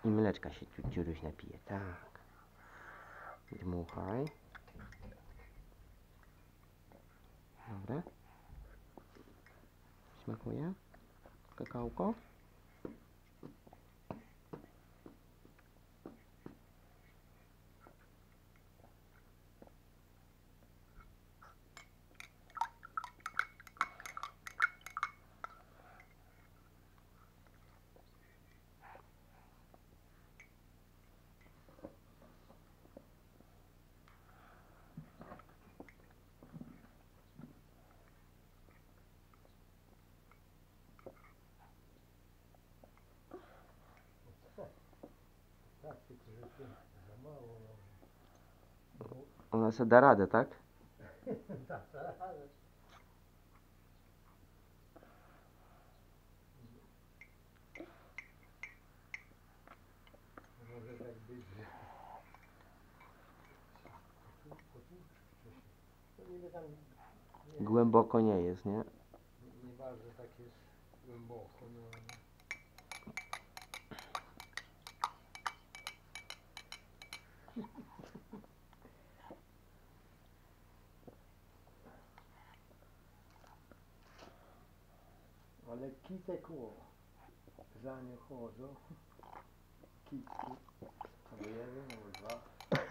I mleczka się Dziuruś napije, tak. Dmuchaj. Dobra. Smakuje? Kakałko? Ona sobie da radę, tak? Może tak być, że... To niby tam... Nie, Głęboko nie jest, nie? nieważne tak jest głęboko, no ale... Ale kisek za nie chodzą. Kitki. Albo jeden, albo dwa.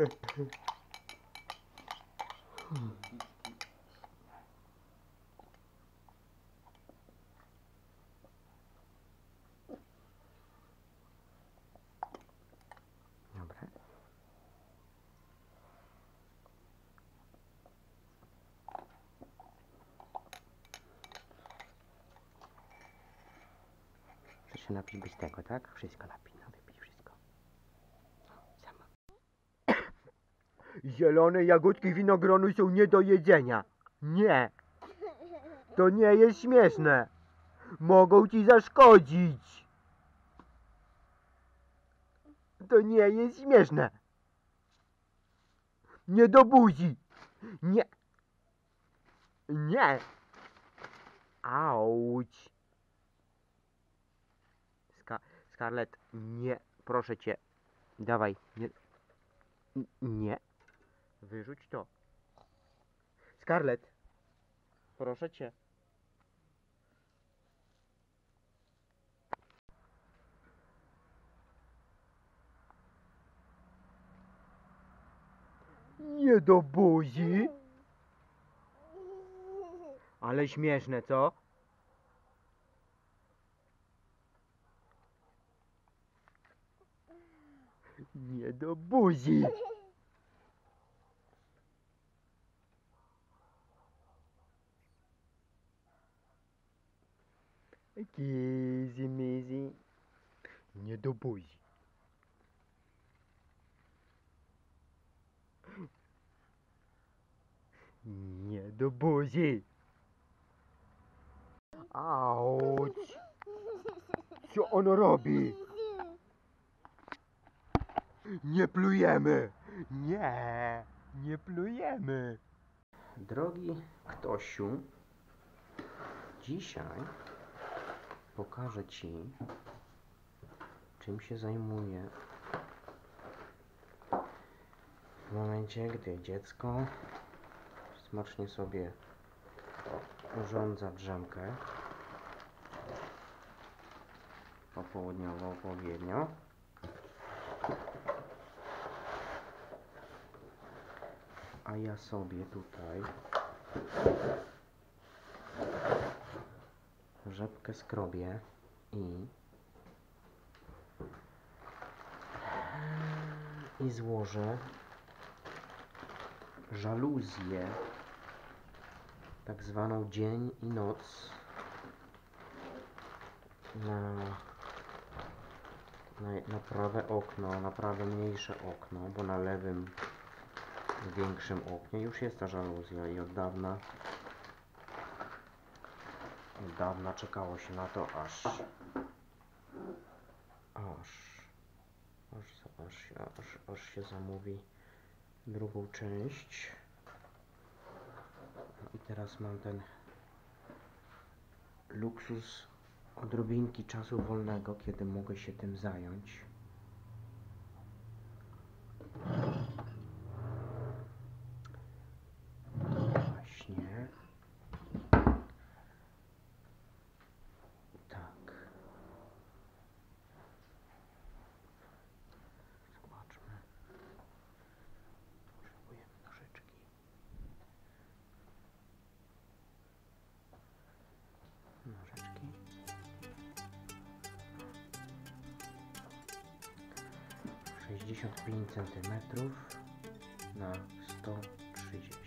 Kitki. Dobra. Chcesz się napić bez tego, tak? Wszystko napij, no wypij wszystko. Sama. Zielone jagódki winogronu są nie do jedzenia. Nie. To nie jest śmieszne. Mogą ci zaszkodzić. To nie jest śmieszne. Nie do buzi. Nie. Nie. Auć. Scarlett, nie. Proszę cię. Dawaj. Nie. Nie. Wyrzuć to. Scarlett. Proszę cię. Nie do buzi. Ale śmieszne, co? Nie do buzi. Easy mizy. Nie do buzi. Nie do buzi. Auć. Co on robi? Nie plujemy. Nie. Nie plujemy. Drogi Ktosiu, dzisiaj pokażę ci, czym się zajmuję w momencie, gdy dziecko smacznie sobie urządza drzemkę popołudniowo odpowiednio. A ja sobie tutaj rzepkę skrobię i złożę żaluzję, tak zwaną dzień i noc, na prawe okno, na prawe mniejsze okno, bo na lewym większym oknie już jest ta żaluzja i od dawna czekało się na to, aż się zamówi drugą część. No i teraz mam ten luksus odrobinki czasu wolnego, kiedy mogę się tym zająć. Właśnie. Tak. Zobaczmy. Potrzebujemy nożyczki. Nożyczki. 65 centymetrów na 130.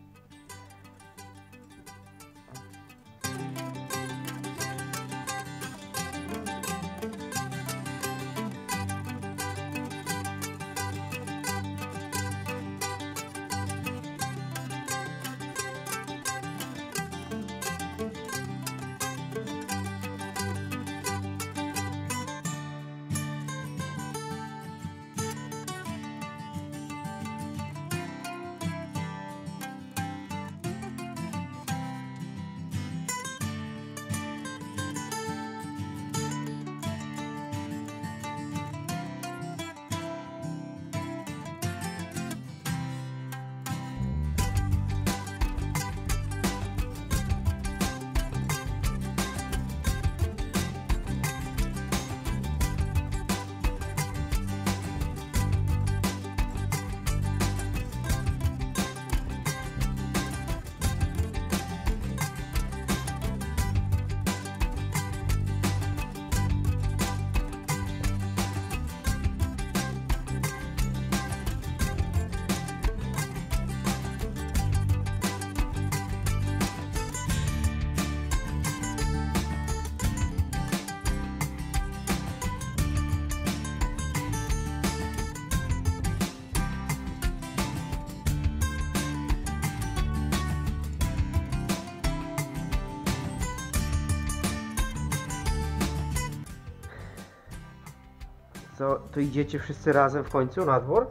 Co, to idziecie wszyscy razem w końcu na dwór?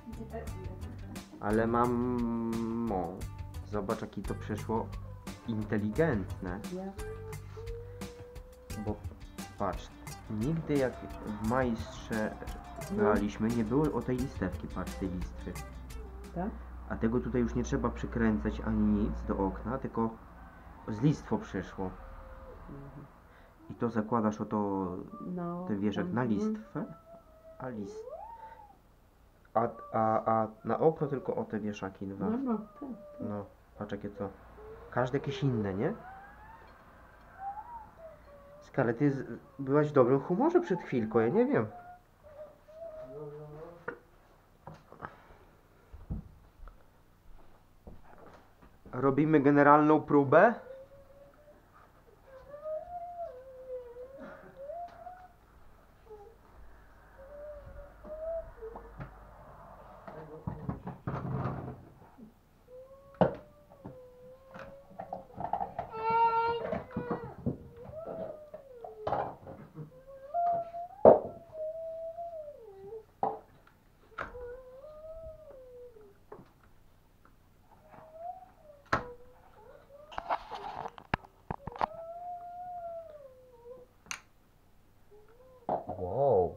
Ale mamo, zobacz jaki to przyszło inteligentne. Bo patrz, nigdy jak w majstrze braliśmy, nie było o tej listewki, patrz, tej listwy. Tak? A tego tutaj już nie trzeba przykręcać ani nic do okna, tylko z listwo przyszło. I to zakładasz oto No. ten wieszak tam, na listwę, a na okno tylko o te wieszaki dwa. No, tak. No, patrz jakie to. Każde jakieś inne, nie? Skale, ty byłaś w dobrym humorze przed chwilką, ja nie wiem. Robimy generalną próbę. Wow.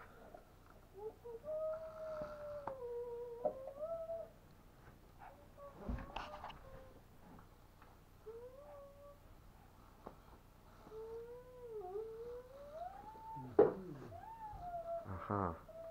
Aha.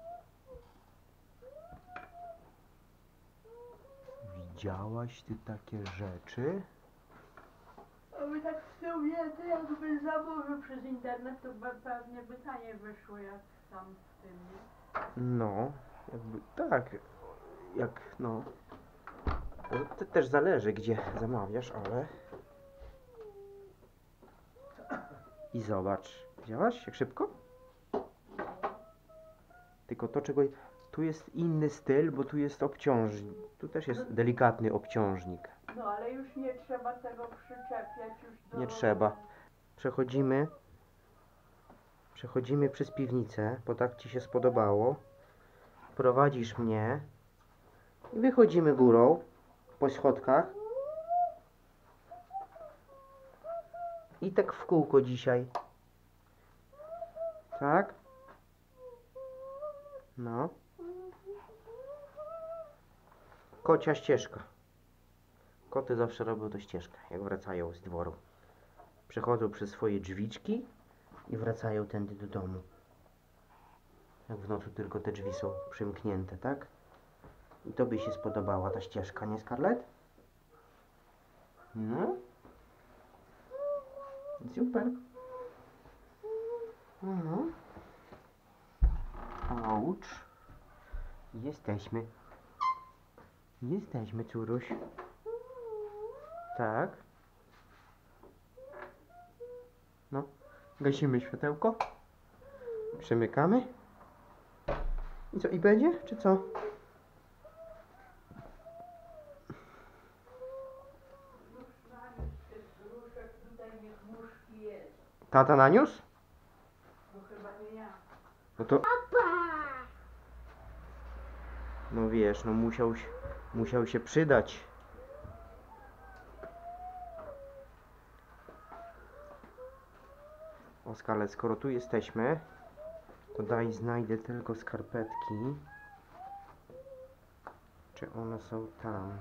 Widziałaś ty takie rzeczy? A my tak w sumie, to jakby zamówił przez internet, to pewnie by taniej wyszło jak tam w tym, nie? No, jakby tak. Jak no. To też zależy gdzie zamawiasz, ale. I zobacz. Widziałaś jak szybko? Tylko to czego. Tu jest inny styl, bo tu jest obciążnik. Tu też jest delikatny obciążnik. No ale już nie trzeba tego przyczepiać już do... Nie trzeba. Przechodzimy przez piwnicę, bo tak ci się spodobało. Prowadzisz mnie i wychodzimy górą po schodkach. I tak w kółko dzisiaj. Tak? No. Kocia ścieżka. Koty zawsze robią to ścieżkę, jak wracają z dworu. Przechodzą przez swoje drzwiczki i wracają tędy do domu. Jak w nocy tylko te drzwi są przymknięte, tak? I tobie się spodobała ta ścieżka, nie Scarlett? No? Super. Mhm. Aucz. Jesteśmy. Jesteśmy, córuś. Tak. No. Gasimy światełko. Przymykamy. I co, i będzie, czy co? Tata naniósł? Bo chyba nie ja. No to... No wiesz, no musiał się przydać. O Scarlett, skoro tu jesteśmy, to daj znajdę tylko skarpetki. Czy one są tam?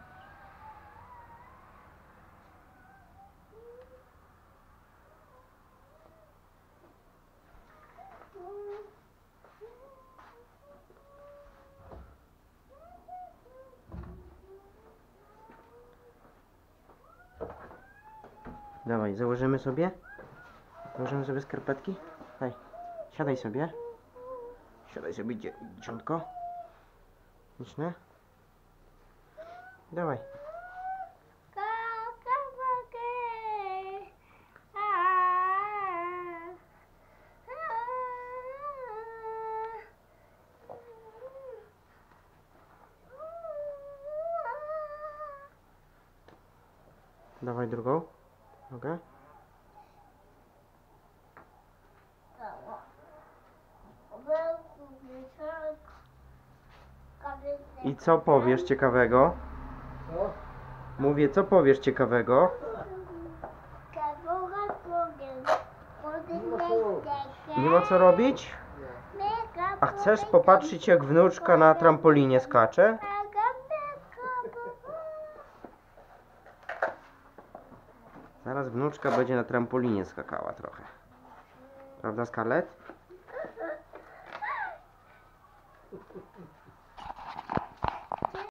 Dawaj, założymy sobie? Założymy sobie skarpetki? Daj, siadaj sobie. Siadaj sobie, dzieciątko. Liczne. Dawaj. Dawaj drugą. Nogę. I co powiesz ciekawego? Co? Mówię, co powiesz ciekawego? Nie ma co robić? A chcesz popatrzeć, jak wnuczka na trampolinie skacze? Zaraz wnuczka będzie na trampolinie skakała trochę. Prawda, Scarlett?